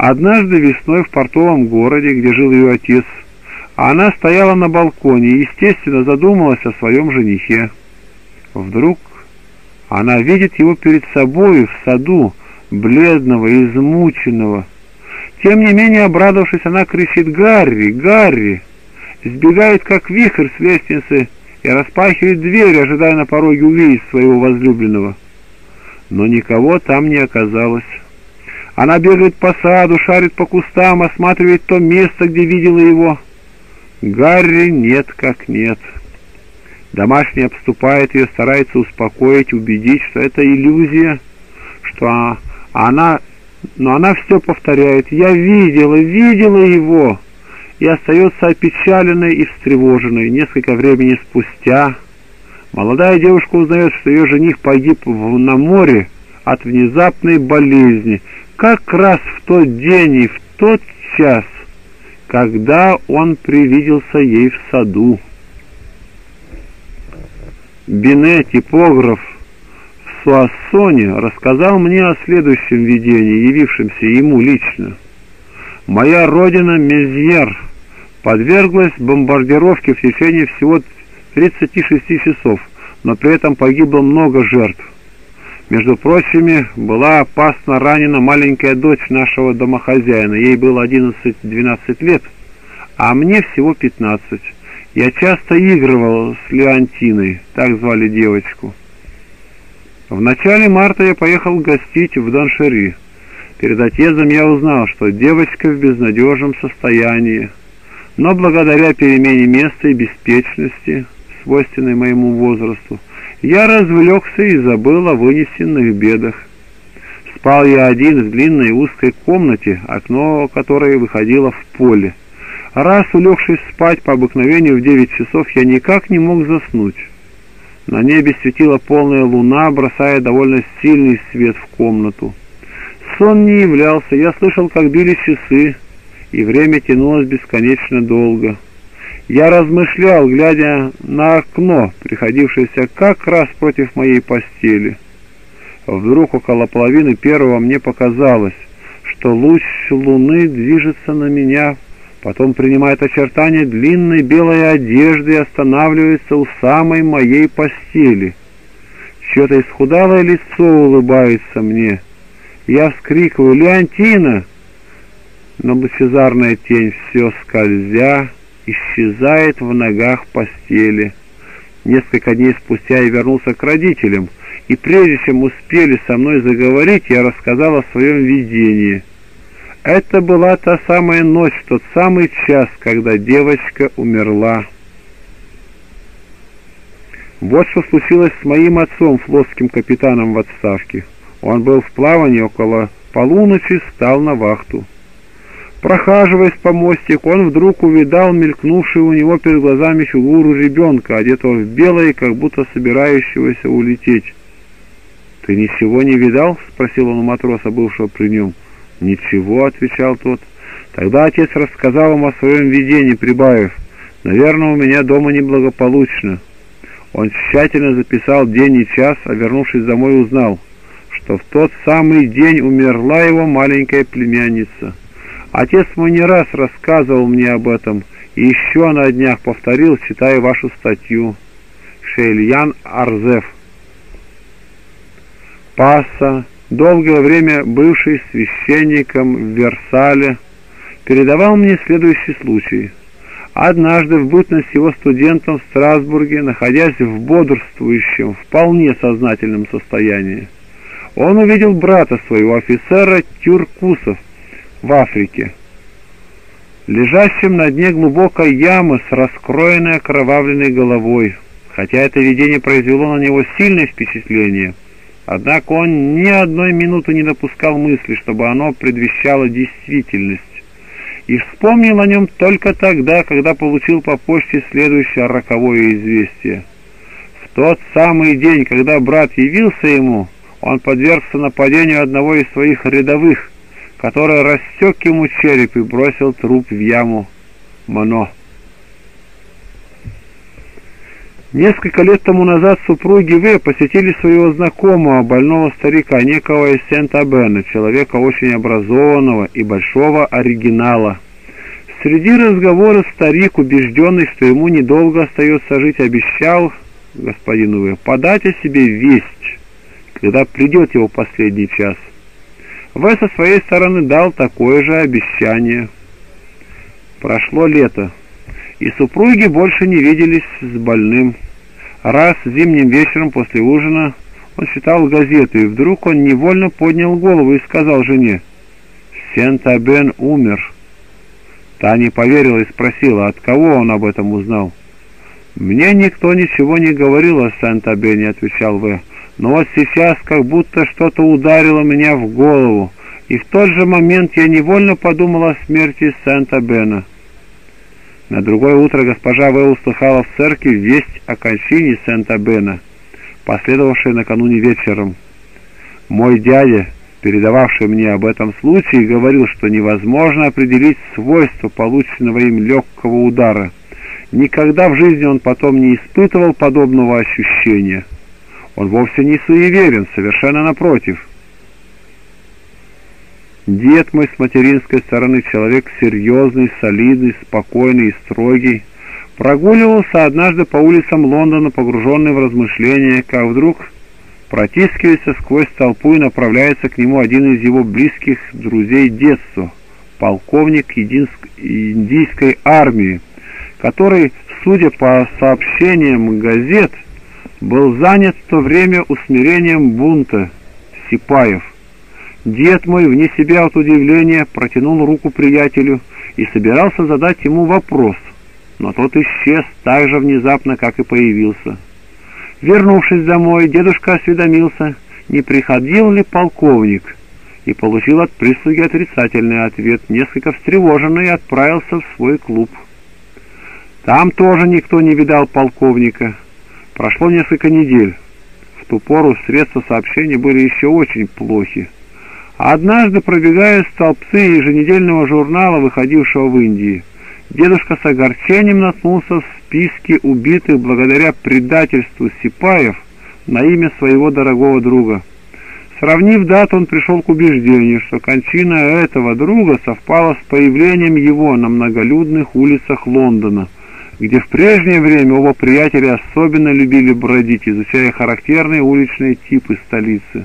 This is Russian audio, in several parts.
Однажды весной в портовом городе, где жил ее отец, она стояла на балконе и, естественно, задумалась о своем женихе. Вдруг она видит его перед собой в саду, бледного и измученного. Тем не менее, обрадовавшись, она кричит: «Гарри! Гарри!» Сбегает, как вихрь, с лестницы и распахивает дверь, ожидая на пороге увидеть своего возлюбленного. Но никого там не оказалось. Она бегает по саду, шарит по кустам, осматривает то место, где видела его. Гарри нет как нет. Домашний обступает ее, старается успокоить, убедить, что это иллюзия, что она все повторяет: «Я видела его», и остается опечаленной и встревоженной. Несколько времени спустя молодая девушка узнает, что ее жених погиб на море от внезапной болезни, как раз в тот день и в тот час, когда он привиделся ей в саду. Бине, типограф в Суассоне, рассказал мне о следующем видении, явившемся ему лично. «Моя родина Мезьер подверглась бомбардировке в течение всего 36 часов, но при этом погибло много жертв. Между прочими, была опасно ранена маленькая дочь нашего домохозяина. Ей было 11-12 лет, а мне всего 15. Я часто игрывал с Леонтиной, так звали девочку. В начале марта я поехал гостить в Доншери. Перед отъездом я узнал, что девочка в безнадежном состоянии, но благодаря перемене места и беспечности, свойственной моему возрасту, я развлекся и забыл о вынесенных бедах. Спал я один в длинной узкой комнате, окно которой выходило в поле. Раз улегшись спать по обыкновению в 9 часов, я никак не мог заснуть. На небе светила полная луна, бросая довольно сильный свет в комнату. Сон не являлся, я слышал, как били часы, и время тянулось бесконечно долго. Я размышлял, глядя на окно, приходившееся как раз против моей постели. Вдруг около половины первого мне показалось, что луч луны движется на меня, потом принимает очертания длинной белой одежды и останавливается у самой моей постели. Чье-то исхудалое лицо улыбается мне. Я вскрикиваю: «Леонтина!» Но лучезарная тень, все скользя, исчезает в ногах постели. Несколько дней спустя я вернулся к родителям, и прежде чем успели со мной заговорить, я рассказал о своем видении. Это была та самая ночь, тот самый час, когда девочка умерла. Вот что случилось с моим отцом, флотским капитаном в отставке. Он был в плавании, около полуночи стал на вахту. Прохаживаясь по мостику, он вдруг увидал мелькнувшую у него перед глазами фигуру ребенка, одетого в белое, как будто собирающегося улететь. «Ты ничего не видал?» — спросил он у матроса, бывшего при нем. «Ничего», — отвечал тот. Тогда отец рассказал ему о своем видении, прибавив: «Наверное, у меня дома неблагополучно». Он тщательно записал день и час, а вернувшись домой, узнал, что в тот самый день умерла его маленькая племянница. Отец мой не раз рассказывал мне об этом, и еще на днях повторил, читая вашу статью. Шейльян Арзев. Пасса, долгое время бывший священником в Версале, передавал мне следующий случай. Однажды, в бытность его студентом в Страсбурге, находясь в бодрствующем, вполне сознательном состоянии, он увидел брата своего, офицера Тюркусов, в Африке, лежащим на дне глубокой ямы с раскроенной окровавленной головой. Хотя это видение произвело на него сильное впечатление, однако он ни одной минуты не допускал мысли, чтобы оно предвещало действительность, и вспомнил о нем только тогда, когда получил по почте следующее роковое известие. В тот самый день, когда брат явился ему, он подвергся нападению одного из своих рядовых, который рассек ему череп и бросил труп в яму Моно. Несколько лет тому назад супруги В. посетили своего знакомого, больного старика, некого из Сент-Абена, человека очень образованного и большого оригинала. Среди разговора старик, убежденный, что ему недолго остается жить, обещал господину В. подать о себе весть, когда придет его последний час. В. со своей стороны дал такое же обещание. Прошло лето, и супруги больше не виделись с больным. Раз зимним вечером после ужина он читал газету, и вдруг он невольно поднял голову и сказал жене: «Сент-Абен умер». Та не поверила и спросила, от кого он об этом узнал. «Мне никто ничего не говорил о Сент-Абене», — отвечал В. «Но вот сейчас как будто что-то ударило меня в голову, и в тот же момент я невольно подумал о смерти Сент-Абена». На другое утро госпожа В. услыхала в церкви весть о кончине Сент-Абена, последовавшей накануне вечером. Мой дядя, передававший мне об этом случае, говорил, что невозможно определить свойства полученного им легкого удара. Никогда в жизни он потом не испытывал подобного ощущения. Он вовсе не суеверен, совершенно напротив. Дед мой с материнской стороны, человек серьезный, солидный, спокойный и строгий, прогуливался однажды по улицам Лондона, погруженный в размышления, как вдруг протискивается сквозь толпу и направляется к нему один из его близких друзей детства, полковник индийской армии, который, судя по сообщениям газет, был занят в то время усмирением бунта сипаев. Дед мой, вне себя от удивления, протянул руку приятелю и собирался задать ему вопрос, но тот исчез так же внезапно, как и появился. Вернувшись домой, дедушка осведомился, не приходил ли полковник, и получил от прислуги отрицательный ответ, несколько встревоженный, и отправился в свой клуб. Там тоже никто не видал полковника. Прошло несколько недель. В ту пору средства сообщения были еще очень плохи. Однажды, пробегая столбцы еженедельного журнала, выходившего в Индии, дедушка с огорчением наткнулся в списке убитых благодаря предательству сипаев на имя своего дорогого друга. Сравнив дату, он пришел к убеждению, что кончина этого друга совпала с появлением его на многолюдных улицах Лондона, где в прежнее время оба приятеля особенно любили бродить, изучая характерные уличные типы столицы.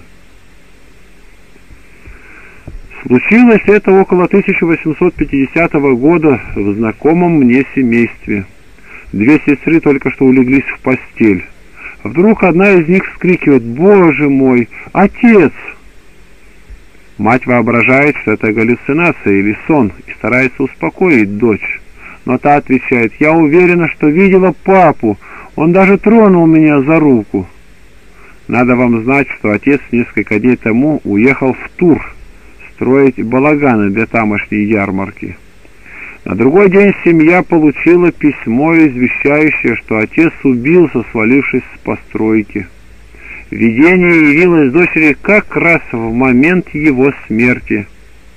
Случилось это около 1850 года в знакомом мне семействе. Две сестры только что улеглись в постель. Вдруг одна из них вскрикивает: «Боже мой, отец!» Мать воображает, что это галлюцинация или сон, и старается успокоить дочь. Но та отвечает: «Я уверена, что видела папу, он даже тронул меня за руку». Надо вам знать, что отец несколько дней тому уехал в Тур строить балаганы для тамошней ярмарки. На другой день семья получила письмо, извещающее, что отец убился, свалившись с постройки. Видение явилось дочери как раз в момент его смерти.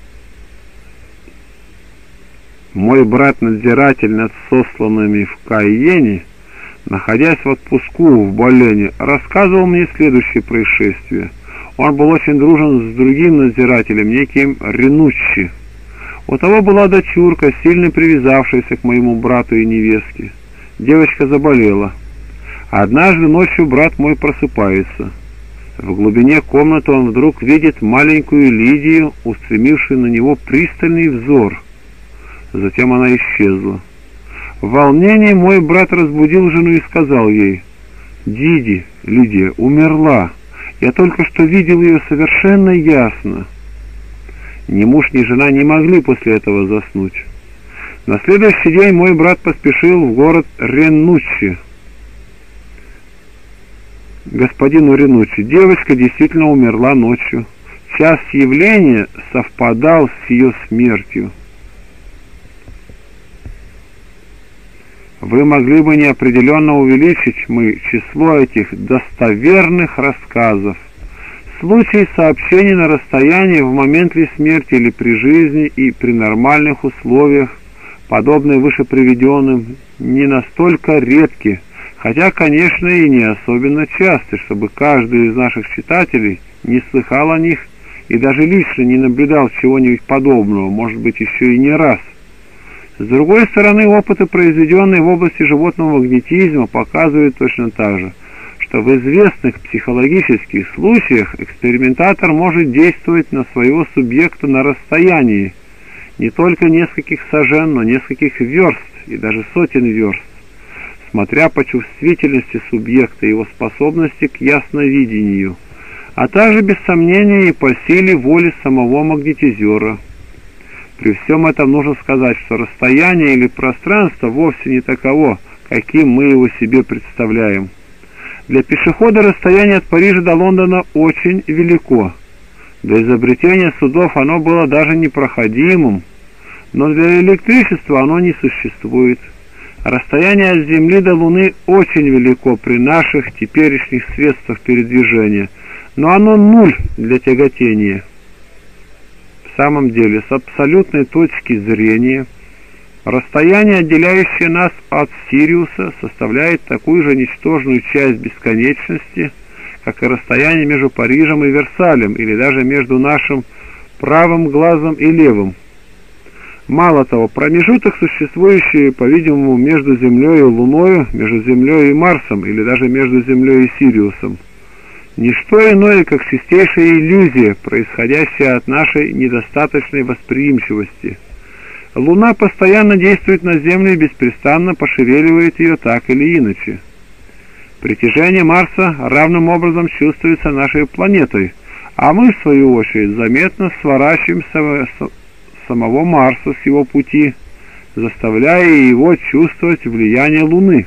Мой брат-надзиратель над сосланными в Кайене, находясь в отпуску в Болене, рассказывал мне следующее происшествие. Он был очень дружен с другим надзирателем, неким Ренуччи. У того была дочурка, сильно привязавшаяся к моему брату и невестке. Девочка заболела. Однажды ночью брат мой просыпается. В глубине комнаты он вдруг видит маленькую Лидию, устремившую на него пристальный взор. Затем она исчезла. В волнении мой брат разбудил жену и сказал ей: «Диди, Лидия умерла. Я только что видел ее совершенно ясно». Ни муж, ни жена не могли после этого заснуть. На следующий день мой брат поспешил в город Ренуччи. Господину Ренуччи, девочка действительно умерла ночью. Час явления совпадал с ее смертью. Вы могли бы неопределенно увеличить число этих достоверных рассказов. Случаи сообщений на расстоянии в момент ли смерти или при жизни и при нормальных условиях, подобные выше приведенным, не настолько редки, хотя, конечно, и не особенно часто, чтобы каждый из наших читателей не слыхал о них и даже лично не наблюдал чего-нибудь подобного, может быть, еще и не раз. С другой стороны, опыты, произведенные в области животного магнетизма, показывают точно так же, что в известных психологических случаях экспериментатор может действовать на своего субъекта на расстоянии не только нескольких сажен, но нескольких верст и даже сотен верст, смотря по чувствительности субъекта и его способности к ясновидению, а также, без сомнения, и по силе воли самого магнетизера. При всем этом нужно сказать, что расстояние или пространство вовсе не таково, каким мы его себе представляем. Для пешехода расстояние от Парижа до Лондона очень велико. До изобретения судов оно было даже непроходимым, но для электричества оно не существует. Расстояние от Земли до Луны очень велико при наших теперешних средствах передвижения, но оно нуль для тяготения. В самом деле, с абсолютной точки зрения, расстояние, отделяющее нас от Сириуса, составляет такую же ничтожную часть бесконечности, как и расстояние между Парижем и Версалем, или даже между нашим правым глазом и левым. Мало того, промежуток, существующий, по-видимому, между Землей и Луною, между Землей и Марсом, или даже между Землей и Сириусом, ничто иное, как чистейшая иллюзия, происходящая от нашей недостаточной восприимчивости. Луна постоянно действует на Землю и беспрестанно пошевеливает ее так или иначе. Притяжение Марса равным образом чувствуется нашей планетой, а мы, в свою очередь, заметно сворачиваем самого Марса с его пути, заставляя его чувствовать влияние Луны.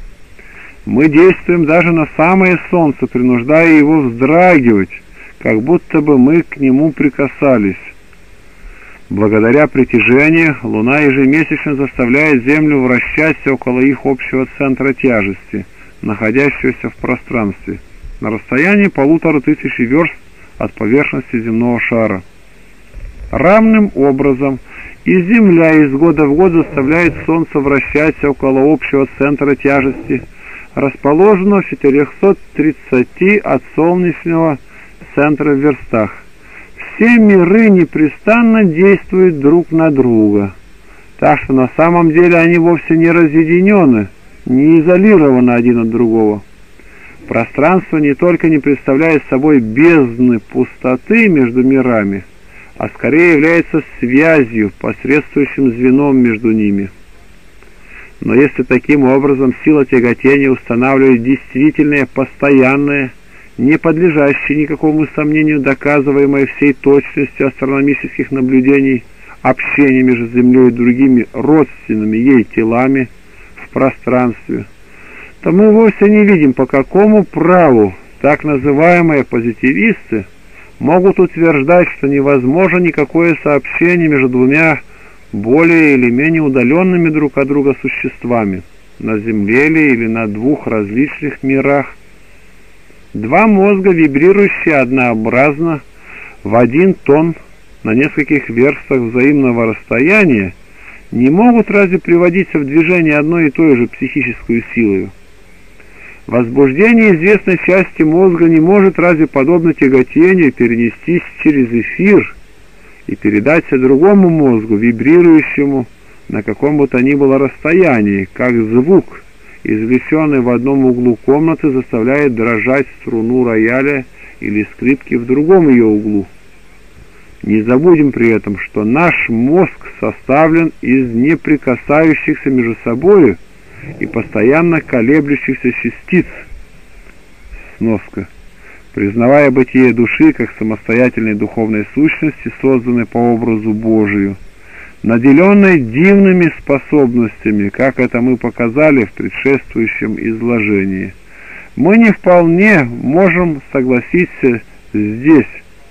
Мы действуем даже на самое Солнце, принуждая его вздрагивать, как будто бы мы к нему прикасались. Благодаря притяжению Луна ежемесячно заставляет Землю вращаться около их общего центра тяжести, находящегося в пространстве, на расстоянии 1500 верст от поверхности земного шара. Равным образом и Земля из года в год заставляет Солнце вращаться около общего центра тяжести, расположенного в 430 от солнечного центра в верстах. Все миры непрестанно действуют друг на друга, так что на самом деле они вовсе не разъединены, не изолированы один от другого. Пространство не только не представляет собой бездны пустоты между мирами, а скорее является связью, посредствующим звеном между ними. Но если таким образом сила тяготения устанавливает действительное, постоянное, не подлежащее никакому сомнению, доказываемое всей точностью астрономических наблюдений, общение между Землей и другими родственными ей телами в пространстве, то мы вовсе не видим, по какому праву так называемые позитивисты могут утверждать, что невозможно никакое сообщение между двумя более или менее удаленными друг от друга существами, на Земле или на двух различных мирах. Два мозга, вибрирующие однообразно в один тон на нескольких верстах взаимного расстояния, не могут разве приводиться в движение одной и той же психической силой? Возбуждение известной части мозга не может разве подобно тяготению перенестись через эфир и передаться другому мозгу, вибрирующему на каком бы то ни было расстоянии, как звук, извлеченный в одном углу комнаты, заставляет дрожать струну рояля или скрипки в другом ее углу. Не забудем при этом, что наш мозг составлен из неприкасающихся между собою и постоянно колеблющихся частиц. Сноска. Признавая бытие души как самостоятельной духовной сущности, созданной по образу Божию, наделенной дивными способностями, как это мы показали в предшествующем изложении, мы не вполне можем согласиться здесь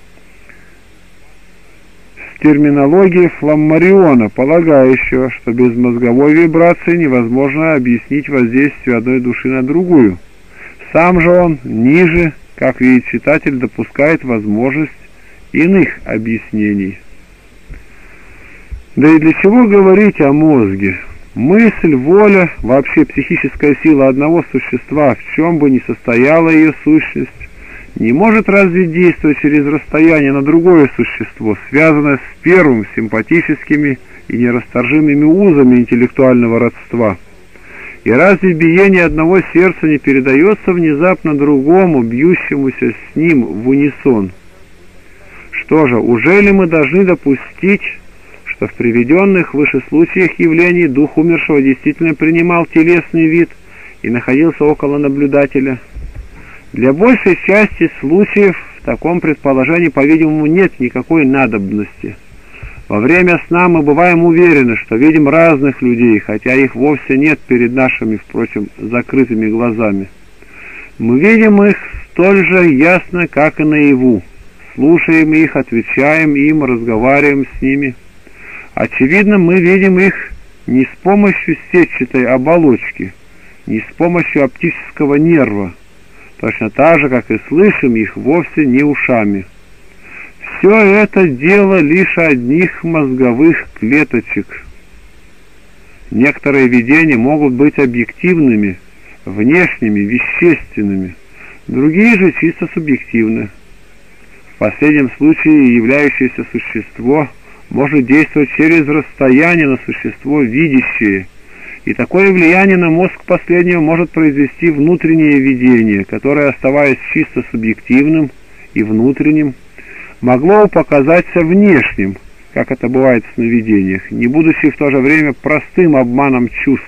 с терминологией Фламмариона, полагающего, что без мозговой вибрации невозможно объяснить воздействие одной души на другую. Сам же он ниже, как видит читатель, допускает возможность иных объяснений. Да и для чего говорить о мозге? Мысль, воля, вообще психическая сила одного существа, в чем бы ни состояла ее сущность, не может разве действовать через расстояние на другое существо, связанное с первым симпатическими и нерасторжимыми узами интеллектуального родства. И разве биение одного сердца не передается внезапно другому, бьющемуся с ним в унисон? Что же, уже ли мы должны допустить, что в приведенных выше случаях явлений дух умершего действительно принимал телесный вид и находился около наблюдателя? Для большей части случаев в таком предположении, по-видимому, нет никакой надобности. Во время сна мы бываем уверены, что видим разных людей, хотя их вовсе нет перед нашими, впрочем, закрытыми глазами. Мы видим их столь же ясно, как и наяву. Слушаем их, отвечаем им, разговариваем с ними. Очевидно, мы видим их не с помощью сетчатой оболочки, не с помощью оптического нерва, точно так же, как и слышим их вовсе не ушами. Все это дело лишь одних мозговых клеточек. Некоторые видения могут быть объективными, внешними, вещественными, другие же чисто субъективны. В последнем случае являющееся существо может действовать через расстояние на существо видящее, и такое влияние на мозг последнего может произвести внутреннее видение, которое, оставаясь чисто субъективным и внутренним, могло показаться внешним, как это бывает в сновидениях, не будучи в то же время простым обманом чувств.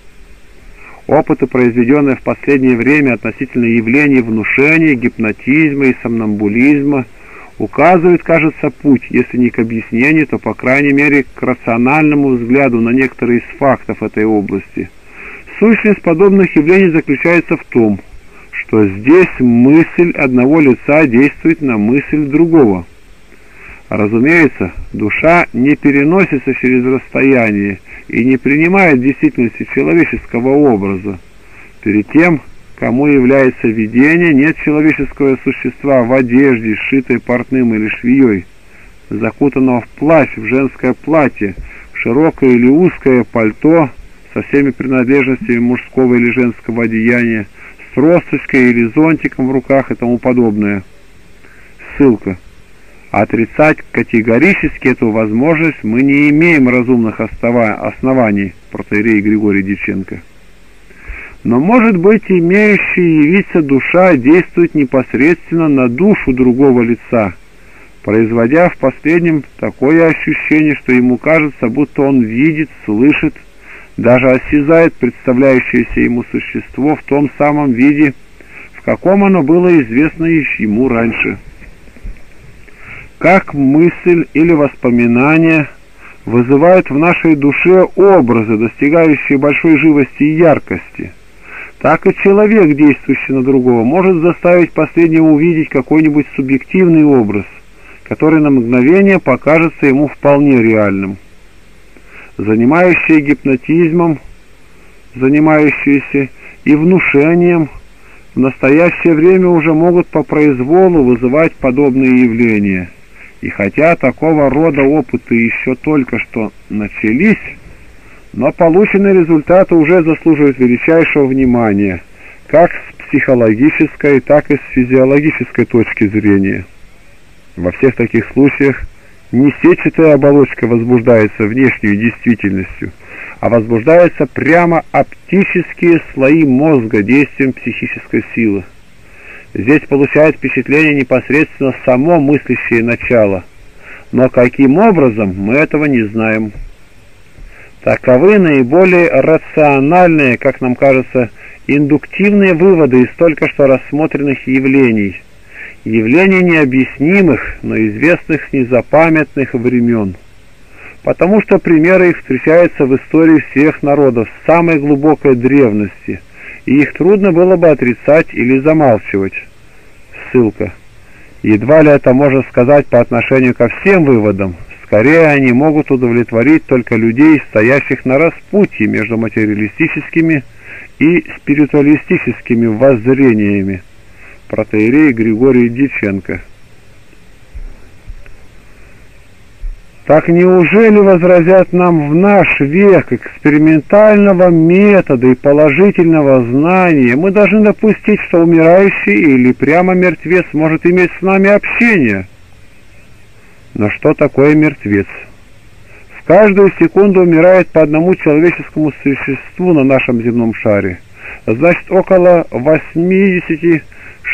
Опыты, произведенные в последнее время относительно явлений внушения, гипнотизма и сомнамбулизма, указывают, кажется, путь, если не к объяснению, то, по крайней мере, к рациональному взгляду на некоторые из фактов этой области. Сущность подобных явлений заключается в том, что здесь мысль одного лица действует на мысль другого. Разумеется, душа не переносится через расстояние и не принимает в действительности человеческого образа. Перед тем, кому является видение, нет человеческого существа в одежде, сшитой портным или швеей, закутанного в плащ, в женское платье, в широкое или узкое пальто со всеми принадлежностями мужского или женского одеяния, с тросточкой или зонтиком в руках и тому подобное. Ссылка. Отрицать категорически эту возможность мы не имеем разумных оснований, протоиерей Григорий Дьяченко. Но, может быть, имеющая явиться душа действует непосредственно на душу другого лица, производя в последнем такое ощущение, что ему кажется, будто он видит, слышит, даже осязает представляющееся ему существо в том самом виде, в каком оно было известно ему раньше. Как мысль или воспоминание вызывают в нашей душе образы, достигающие большой живости и яркости, так и человек, действующий на другого, может заставить последнего увидеть какой-нибудь субъективный образ, который на мгновение покажется ему вполне реальным. Занимающиеся гипнотизмом, занимающиеся и внушением, в настоящее время уже могут по произволу вызывать подобные явления. И хотя такого рода опыты еще только что начались, но полученные результаты уже заслуживают величайшего внимания, как с психологической, так и с физиологической точки зрения. Во всех таких случаях не сетчатая оболочка возбуждается внешней действительностью, а возбуждаются прямо оптические слои мозга действием психической силы. Здесь получает впечатление непосредственно само мыслящее начало, но каким образом, мы этого не знаем. Таковы наиболее рациональные, как нам кажется, индуктивные выводы из только что рассмотренных явлений, явления необъяснимых, но известных с незапамятных времен, потому что примеры их встречаются в истории всех народов с самой глубокой древности, и их трудно было бы отрицать или замалчивать. Ссылка. Едва ли это можно сказать по отношению ко всем выводам, скорее они могут удовлетворить только людей, стоящих на распутье между материалистическими и спиритуалистическими воззрениями. Протоиерей Григорий Дьяченко. Так неужели возразят нам в наш век экспериментального метода и положительного знания мы должны допустить, что умирающий или прямо мертвец может иметь с нами общение? Но что такое мертвец? В каждую секунду умирает по одному человеческому существу на нашем земном шаре. Значит, около 86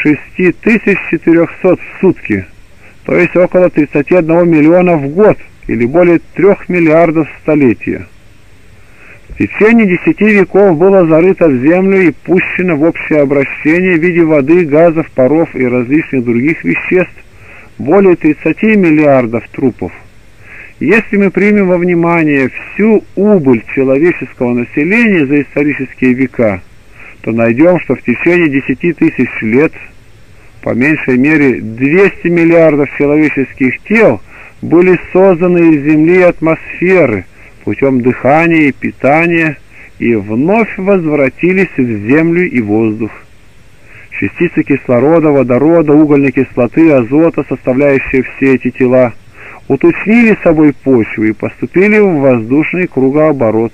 400 в сутки, то есть около 31 миллиона в год, или более 3 миллиардов в столетие. В течение 10 веков было зарыто в землю и пущено в общее обращение в виде воды, газов, паров и различных других веществ более 30 миллиардов трупов. Если мы примем во внимание всю убыль человеческого населения за исторические века, то найдем, что в течение 10 тысяч лет, по меньшей мере 200 миллиардов человеческих тел были созданы из земли и атмосферы путем дыхания и питания и вновь возвратились в землю и воздух. Частицы кислорода, водорода, угольной кислоты, азота, составляющие все эти тела, уточнили собой почву и поступили в воздушный кругооборот.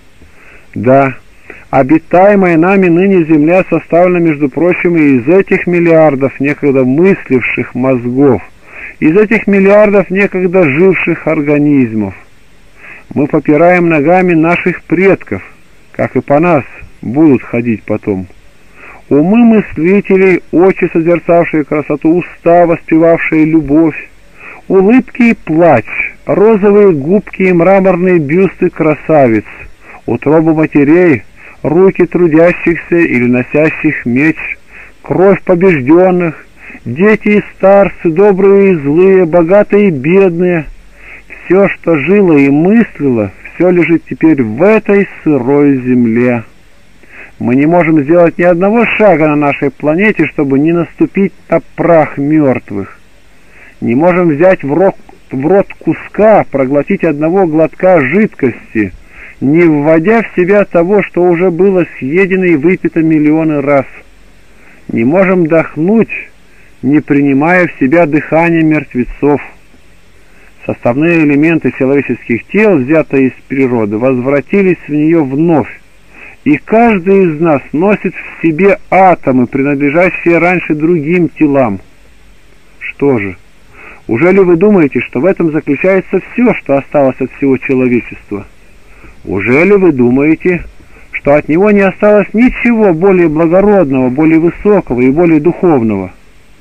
Да, обитаемая нами ныне Земля составлена, между прочим, и из этих миллиардов некогда мысливших мозгов, из этих миллиардов некогда живших организмов. Мы попираем ногами наших предков, как и по нас будут ходить потом. Умы мыслителей, очи, созерцавшие красоту, уста, воспевавшие любовь, улыбки и плач, розовые губки и мраморные бюсты красавиц, утробы матерей, руки трудящихся или носящих меч, кровь побежденных, дети и старцы, добрые и злые, богатые и бедные, все, что жило и мыслило, все лежит теперь в этой сырой земле. Мы не можем сделать ни одного шага на нашей планете, чтобы не наступить на прах мертвых. Не можем взять в рот куска, проглотить одного глотка жидкости, не вводя в себя того, что уже было съедено и выпито миллионы раз. Не можем дохнуть, не принимая в себя дыхание мертвецов. Составные элементы человеческих тел, взятые из природы, возвратились в нее вновь, и каждый из нас носит в себе атомы, принадлежащие раньше другим телам. Что же, ужели вы думаете, что в этом заключается все, что осталось от всего человечества? Ужели вы думаете, что от него не осталось ничего более благородного, более высокого и более духовного?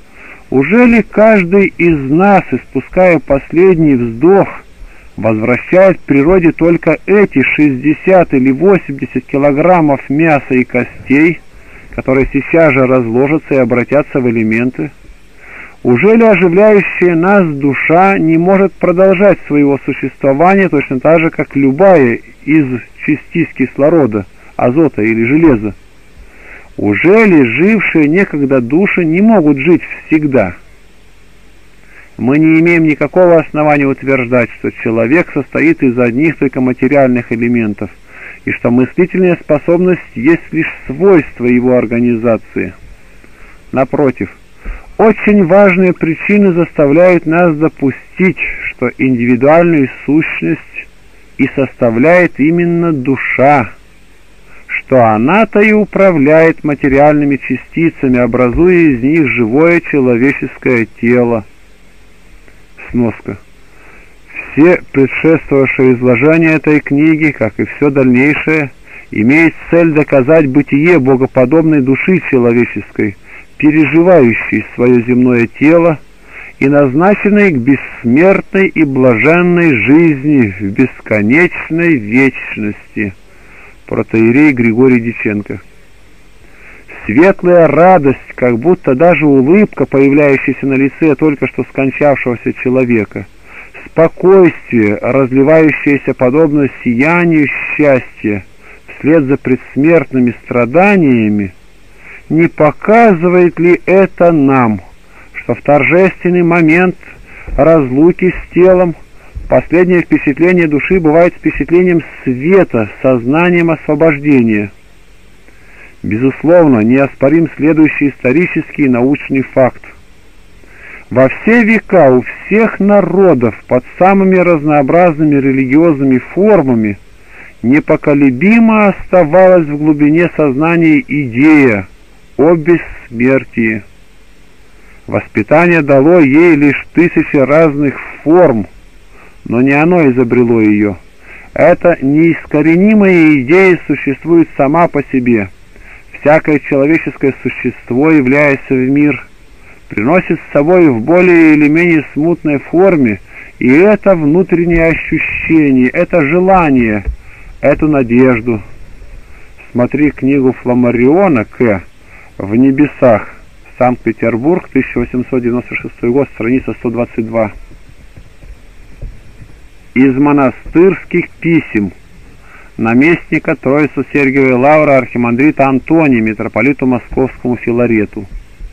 Ужели каждый из нас, испуская последний вздох, возвращает природе только эти 60 или 80 килограммов мяса и костей, которые сейчас же разложатся и обратятся в элементы? Ужели оживляющая нас душа не может продолжать своего существования точно так же, как любая из частиц кислорода, азота или железа? Ужели жившие некогда души не могут жить всегда? Мы не имеем никакого основания утверждать, что человек состоит из одних только материальных элементов, и что мыслительная способность есть лишь свойство его организации. Напротив, очень важные причины заставляют нас допустить, что индивидуальную сущность и составляет именно душа, что она-то и управляет материальными частицами, образуя из них живое человеческое тело. Сноска. Все предшествовавшие изложения этой книги, как и все дальнейшее, имеет цель доказать бытие богоподобной души человеческой, переживающей свое земное тело и назначенной к бессмертной и блаженной жизни в бесконечной вечности. Протоиерей Григорий Дьяченко. Светлая радость, как будто даже улыбка, появляющаяся на лице только что скончавшегося человека, спокойствие, разливающееся подобно сиянию счастья вслед за предсмертными страданиями, не показывает ли это нам, что в торжественный момент разлуки с телом последнее впечатление души бывает впечатлением света, сознанием освобождения? Безусловно, неоспорим следующий исторический и научный факт. Во все века у всех народов под самыми разнообразными религиозными формами непоколебимо оставалась в глубине сознания идея о бессмертии. Воспитание дало ей лишь тысячи разных форм, но не оно изобрело ее. Эта неискоренимая идея существует сама по себе. Всякое человеческое существо, являясь в мир, приносит с собой в более или менее смутной форме и это внутреннее ощущение, это желание, эту надежду. Смотри книгу Фламариона К. «В небесах», Санкт-Петербург, 1896 год, страница 122. Из монастырских писем наместника Троицы Сергиевой Лавры архимандрита Антония митрополиту Московскому Филарету.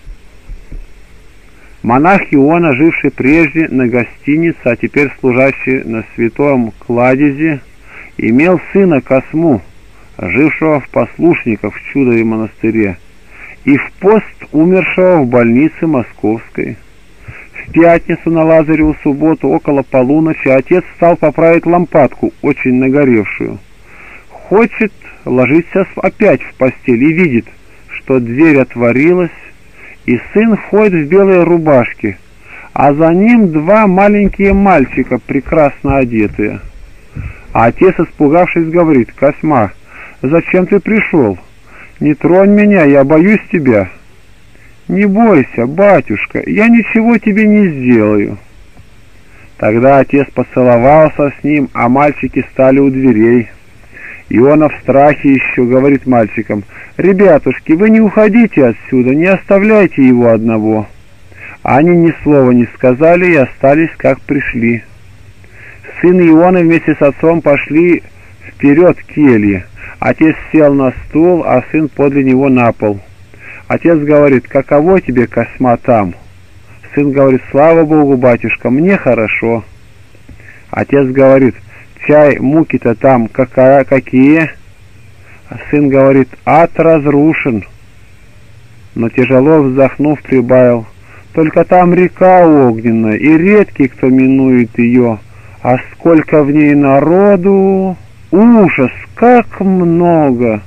Монах Иона, живший прежде на гостинице, а теперь служащий на святом кладезе, имел сына Косму, жившего в послушниках в Чудове монастыре, и в пост умершего в больнице Московской. В пятницу на Лазареву субботу около полуночи отец стал поправить лампадку, очень нагоревшую. Хочет ложиться опять в постель и видит, что дверь отворилась, и сын входит в белой рубашке, а за ним два маленькие мальчика, прекрасно одетые. А отец, испугавшись, говорит: «Косьма, зачем ты пришел? Не тронь меня, я боюсь тебя». «Не бойся, батюшка, я ничего тебе не сделаю». Тогда отец поцеловался с ним, а мальчики стали у дверей. Иона в страхе еще говорит мальчикам: «Ребятушки, вы не уходите отсюда, не оставляйте его одного». Они ни слова не сказали и остались, как пришли. Сын Иона вместе с отцом пошли вперед к келье. Отец сел на стул, а сын подле него на пол. Отец говорит: «Каково тебе, Косьма, там?» Сын говорит: «Слава Богу, батюшка, мне хорошо». Отец говорит: «Чай, муки-то там какие?» Сын говорит: «Ад разрушен». Но тяжело вздохнув, прибавил: «Только там река огненная, и редкий кто минует ее, а сколько в ней народу! Ужас, как много!»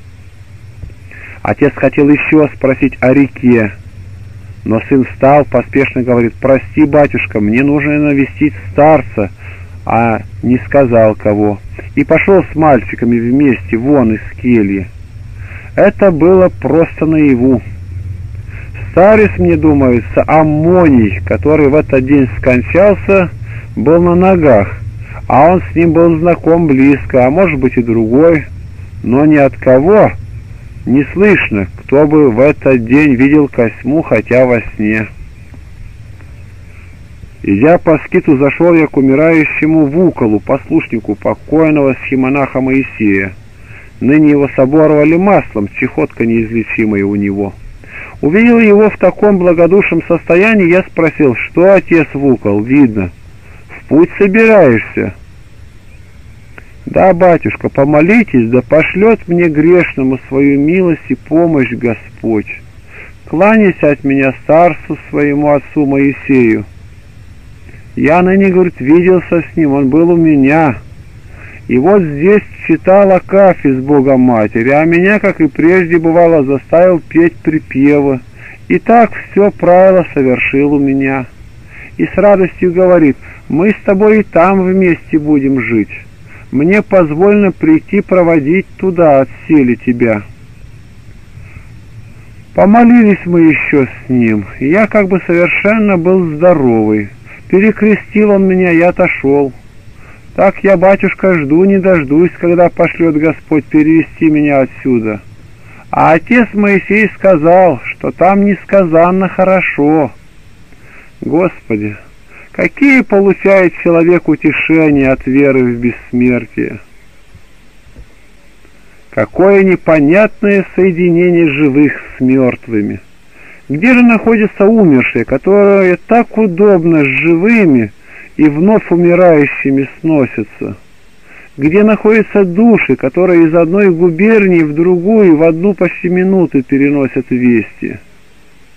Отец хотел еще спросить о реке, но сын встал, поспешно говорит: «Прости, батюшка, мне нужно навестить старца», а не сказал кого, и пошел с мальчиками вместе вон из кельи. Это было просто наяву. Старец, мне думается, Аммоний, который в этот день скончался, был на ногах, а он с ним был знаком близко, а может быть и другой, но ни от кого не слышно, кто бы в этот день видел Косьму, хотя во сне. Идя по скиту, зашел я к умирающему Вуколу, послушнику покойного схимонаха Моисея. Ныне его соборовали маслом, чехотка неизлечимая у него. Увидел его в таком благодушном состоянии, я спросил: «Что, отец Вукол, видно? В путь собираешься?» «Да, батюшка, помолитесь, да пошлет мне грешному свою милость и помощь Господь. Кланяйся от меня старцу своему отцу Моисею. Я ныне, говорит, виделся с ним, он был у меня. И вот здесь читал Акафист Бога Матери, а меня, как и прежде бывало, заставил петь припевы. И так все правило совершил у меня. И с радостью говорит: мы с тобой и там вместе будем жить. Мне позволено прийти проводить туда, отселе тебя». Помолились мы еще с ним, и я как бы совершенно был здоровый. Перекрестил он меня, я отошел. Так я, батюшка, жду не дождусь, когда пошлет Господь перевести меня отсюда. А отец Моисей сказал, что там несказанно хорошо. Господи, какие получает человек утешения от веры в бессмертие! Какое непонятное соединение живых с мертвыми! Где же находятся умершие, которые так удобно с живыми и вновь умирающими сносятся? Где находятся души, которые из одной губернии в другую в одну почти минуту переносят вести?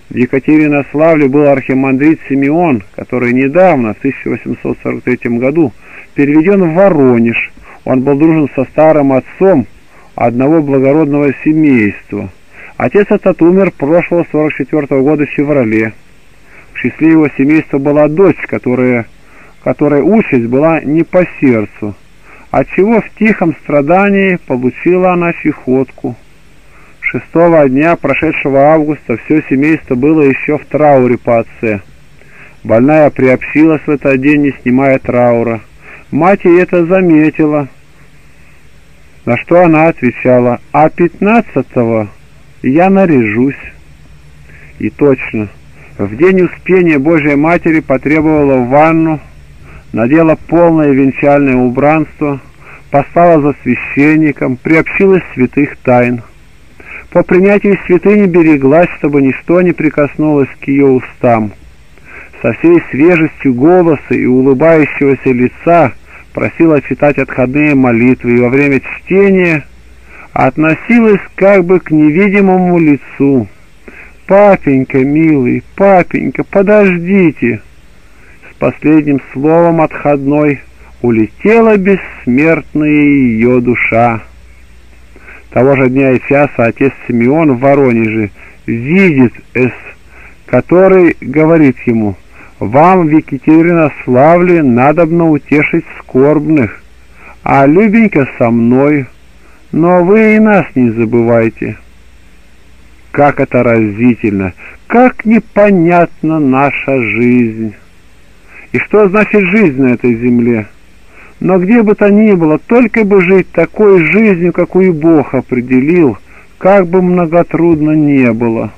В Екатеринославле был архимандрит Симеон, который недавно, в 1843 году, переведен в Воронеж. Он был дружен со старым отцом одного благородного семейства. Отец этот умер прошлого 44 года в феврале. В числе его семейства была дочь, которой участь была не по сердцу, отчего в тихом страдании получила она чехотку. 6-го дня прошедшего августа все семейство было еще в трауре по отце. Больная приобщилась в этот день, не снимая траура. Мать ей это заметила, на что она отвечала: «А 15-го я наряжусь». И точно, в день Успения Божией Матери потребовала ванну, надела полное венчальное убранство, постала за священником, приобщилась святых тайн. По принятии святыни береглась, чтобы ничто не прикоснулось к ее устам. Со всей свежестью голоса и улыбающегося лица просила читать отходные молитвы, и во время чтения относилась как бы к невидимому лицу. «Папенька, милый, папенька, подождите!» С последним словом отходной улетела бессмертная ее душа. Того же дня и часа отец Симеон в Воронеже видит который говорит ему: «Вам в Екатеринославле надобно утешить скорбных, а Любенька со мной, но вы и нас не забывайте». Как это разительно, как непонятна наша жизнь. И что значит жизнь на этой земле? Но где бы то ни было, только бы жить такой жизнью, какую Бог определил, как бы многотрудно не было.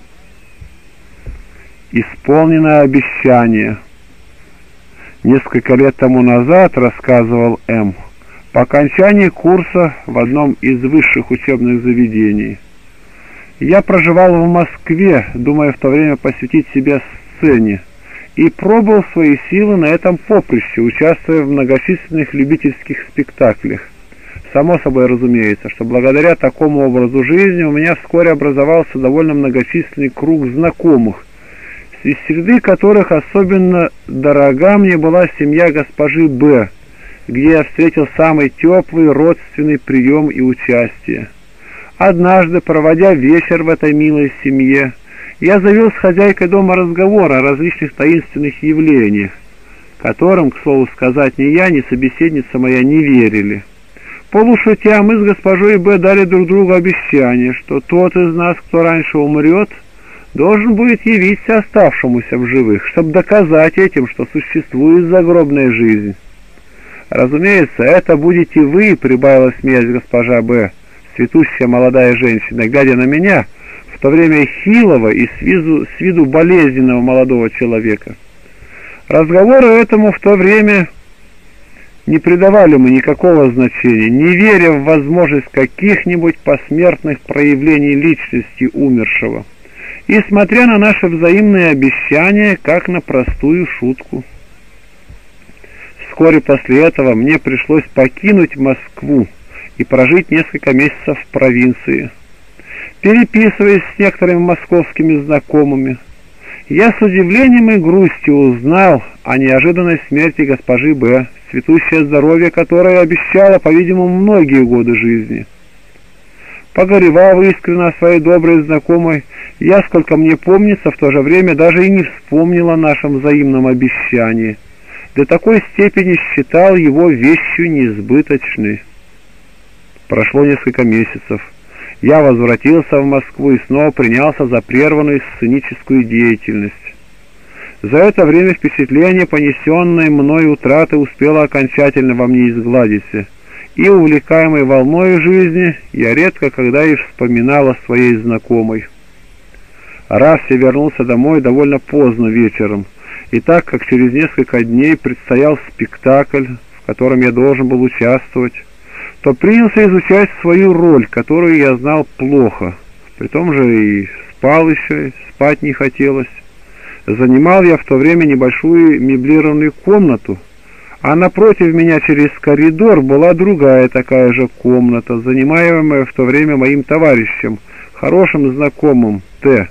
Исполненное обещание. Несколько лет тому назад, рассказывал М., по окончании курса в одном из высших учебных заведений, я проживал в Москве, думая в то время посвятить себя сцене, и пробовал свои силы на этом поприще, участвуя в многочисленных любительских спектаклях. Само собой разумеется, что благодаря такому образу жизни у меня вскоре образовался довольно многочисленный круг знакомых, из среды которых особенно дорога мне была семья госпожи Б., где я встретил самый теплый родственный прием и участие. Однажды, проводя вечер в этой милой семье, я завел с хозяйкой дома разговор о различных таинственных явлениях, которым, к слову сказать, ни я, ни собеседница моя не верили. Полушутя мы с госпожой Б. дали друг другу обещание, что тот из нас, кто раньше умрет, должен будет явиться оставшемуся в живых, чтобы доказать этим, что существует загробная жизнь. «Разумеется, это будете вы», — прибавила смеясь госпожа Б., цветущая молодая женщина, глядя на меня, в то время хилого и с виду болезненного молодого человека. Разговору этому в то время не придавали мы никакого значения, не веря в возможность каких-нибудь посмертных проявлений личности умершего, и смотря на наши взаимные обещания, как на простую шутку. Вскоре после этого мне пришлось покинуть Москву и прожить несколько месяцев в провинции. Переписываясь с некоторыми московскими знакомыми, я с удивлением и грустью узнал о неожиданной смерти госпожи Б., цветущее здоровье которой обещало, по-видимому, многие годы жизни. Погоревав искренне о своей доброй знакомой, я, сколько мне помнится, в то же время даже и не вспомнил о нашем взаимном обещании. До такой степени считал его вещью несбыточной. Прошло несколько месяцев. Я возвратился в Москву и снова принялся за прерванную сценическую деятельность. За это время впечатление понесенной мной утраты успело окончательно во мне изгладиться, и, увлекаемый волной жизни, я редко когда и вспоминал о своей знакомой. Раз я вернулся домой довольно поздно вечером, и так как через несколько дней предстоял спектакль, в котором я должен был участвовать, то принялся изучать свою роль, которую я знал плохо. При том же и спал еще, спать не хотелось. Занимал я в то время небольшую меблированную комнату, а напротив меня через коридор была другая такая же комната, занимаемая в то время моим товарищем, хорошим знакомым Т.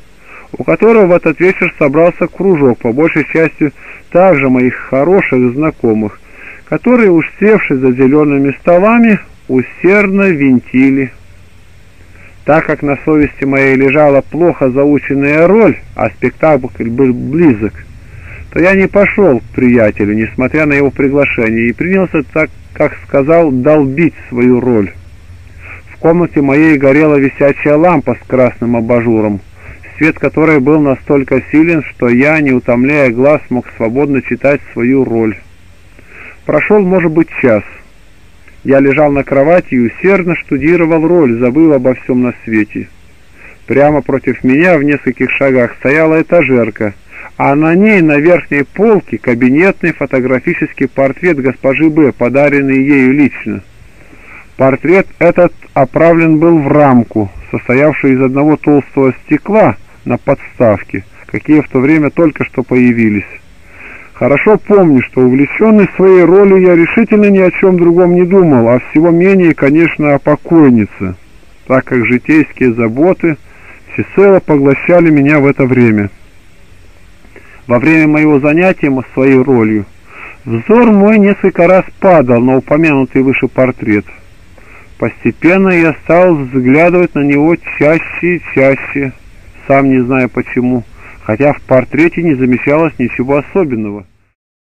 у которого в этот вечер собрался кружок, по большей части также моих хороших знакомых, которые, уж севшись за зелеными столами, усердно винтили. Так как на совести моей лежала плохо заученная роль, а спектакль был близок, то я не пошел к приятелю, несмотря на его приглашение, и принялся, так как сказал, долбить свою роль. В комнате моей горела висячая лампа с красным абажуром, свет которой был настолько силен, что я, не утомляя глаз, мог свободно читать свою роль. Прошел, может быть, час. Я лежал на кровати и усердно штудировал роль, забыл обо всем на свете. Прямо против меня в нескольких шагах стояла этажерка, а на ней на верхней полке кабинетный фотографический портрет госпожи Б., подаренный ею лично. Портрет этот оправлен был в рамку, состоявшую из одного толстого стекла на подставке, какие в то время только что появились. Хорошо помню, что увлеченный своей ролью я решительно ни о чем другом не думал, а всего менее, конечно, о покойнице, так как житейские заботы всецело поглощали меня в это время. Во время моего занятия своей ролью взор мой несколько раз падал на упомянутый выше портрет. Постепенно я стал взглядывать на него чаще и чаще, сам не зная почему, хотя в портрете не замечалось ничего особенного.